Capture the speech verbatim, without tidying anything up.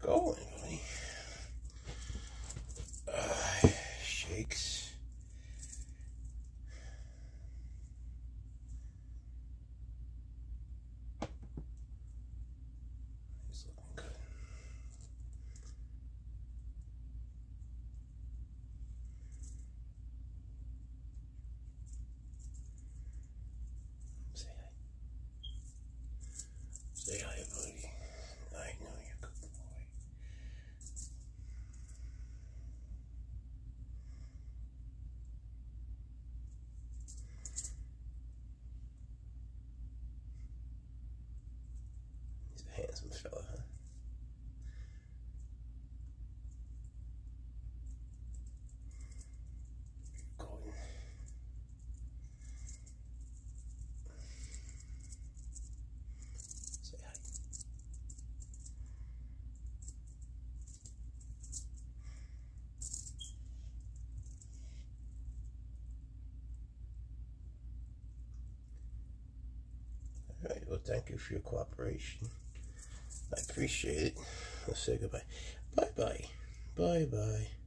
going, buddy. Uh, shakes. He's looking good. Say hi. Say hi, buddy. I know you're a good boy. He's a handsome fella, huh? Going. Say hi. Alright, well, thank you for your cooperation. I appreciate it. Let's say goodbye. Bye-bye. Bye-bye.